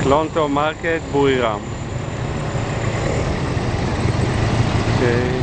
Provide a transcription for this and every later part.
Klonto Market, Buriram. Okay.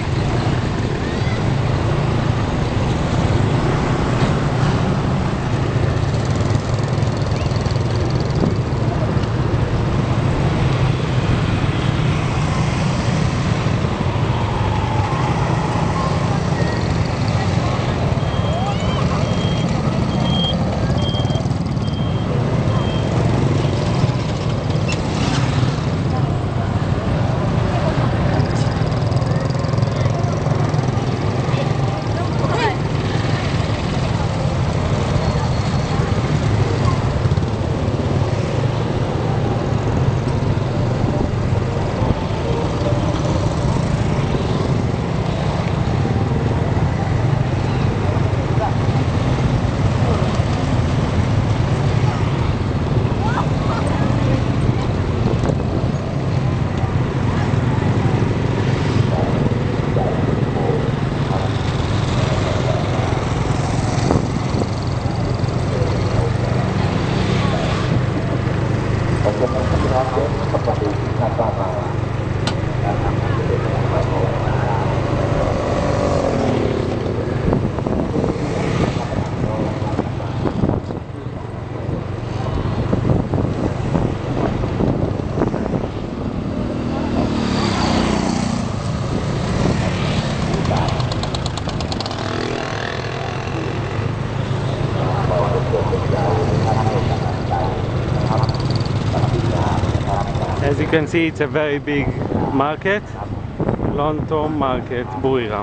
As you can see, it's a very big market, Klonto Market, Buriram.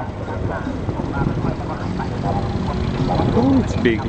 Oh, it's big.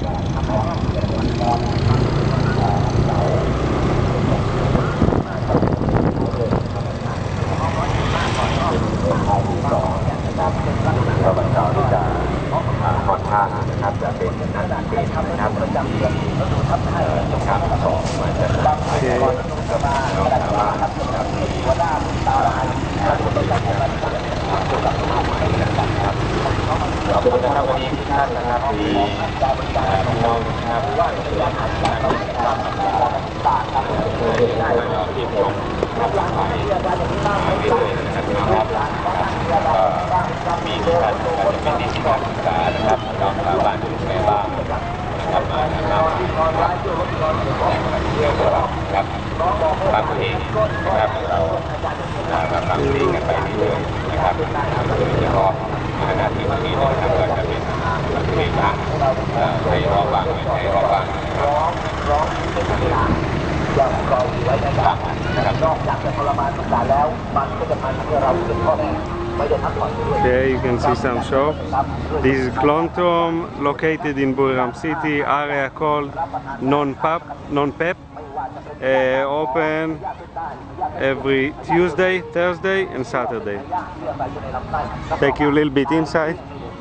There you can see some shops. This is Klonto, located in Buriram city, area called Non-Pep. Open every Tuesday, Thursday and Saturday. Take you a little bit inside.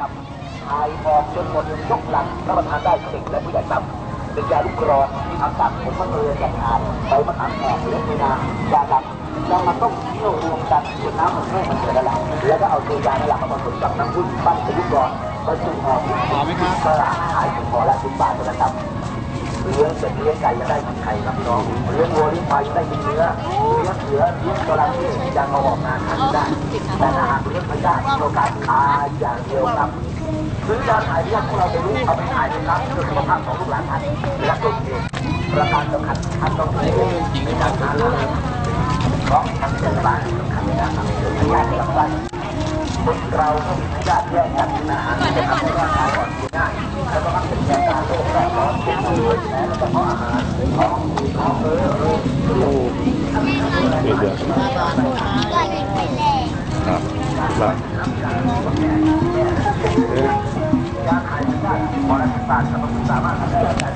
เลี้ยงเป็ดเลี้ยงไก่จะได้กินไข่ครับพี่น้องเลี้ยงวัวเลี้ยงควายจะได้กินเนื้อเลี้ยงเสือเลี้ยงจระเข้ยังมาออกงานทำได้แต่ถ้าหากเลี้ยงไม่ได้โอกาสตายอย่างเดียวครับซื้อยาถ่ายเลือดพวกเราไปรู้เอาไปถ่ายเลยครับเพื่อสุขภาพของลูกหลานท่านและตัวเองประการสำคัญท่านต้องเลี้ยงจริงในการหาเลี้ยงเพราะทางเทศบาลสำคัญนะครับเป็นญาติกับบ้านคนเราก็มีญาติแยกกันนะฮะจะทำให้ร่างกายอ่อนเพลียง่ายแล้วก็มักเป็นแก่ตาโรคแทรกซ้อนเป็นมือแผลแล้วก็เพราะอาหารท้องเดือดครับการขายที่ได้พอละ10 บาทก็ต้องสามารถทำได้การ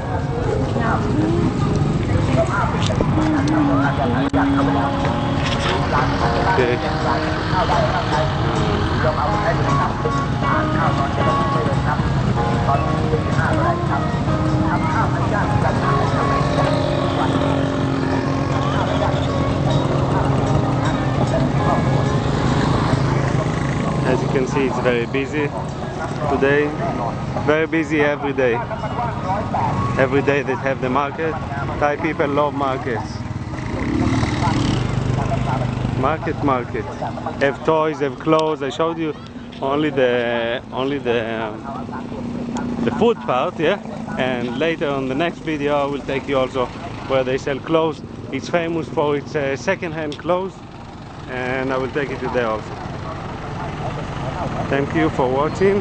สุขภาพเป็นการทำงานอย่างไรอย่างเข้าไปแล้วร้านข้าวได้ข้าวได้ข้าวได้เราเอาไปใช้เลยครับทานข้าวตอนเช้าไม่เลยครับตอนนี้เป็น5อะไรครับทำข้าวให้ยากกันทำให้วันข้าวให้ยาก As you can see, it's very busy today. Very busy every day. Every day they have the market. Thai people love markets. Market. Have toys, have clothes. I showed you only the food part, yeah. And later on the next video, I will take you also where they sell clothes. It's famous for its second-hand clothes, and I will take you to there also. Thank you for watching.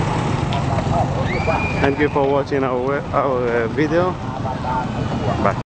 Thank you for watching our video. Bye.